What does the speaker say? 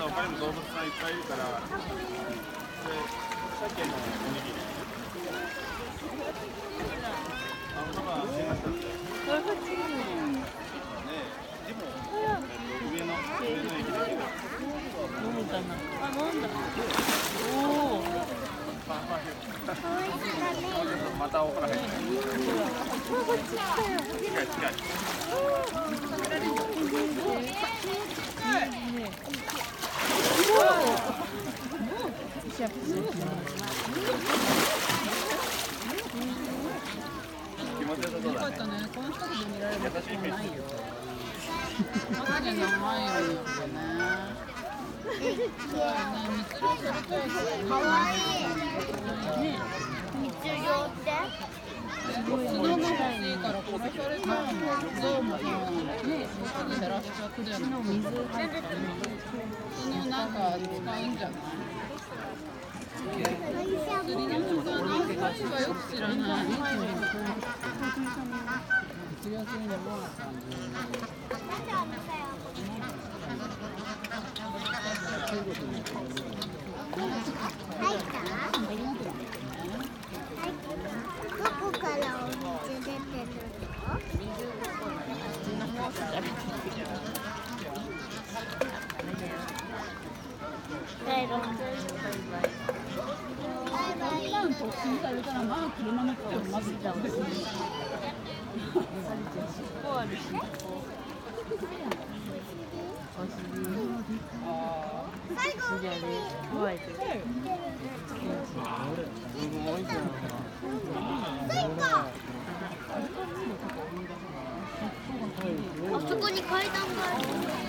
他にも動物さんいっぱいいるから、で、鮭のおにぎり。パパ、すいません。ね、でも、上の駅だけど。 飲むかな。あ、飲んだ。おお。 またおから入ってる。近い近い。気持ちよさそうだね。 この近くで見られることもないよ。 マジで長いよね。そうね、密漁されたいからね。 かわいい。密漁って？ 角が欲しいから殺されちゃうの。象もそうなの。肉に減らしちゃってるの。そのなんか使うんじゃない？釣りの時間なんか私はよく知らない。 どこからお水出てるの？ 普段突進されたらまあ車乗ってもまずいじゃん。尻尾あるし。 最後。 怖いけど。 あそこに階段がある。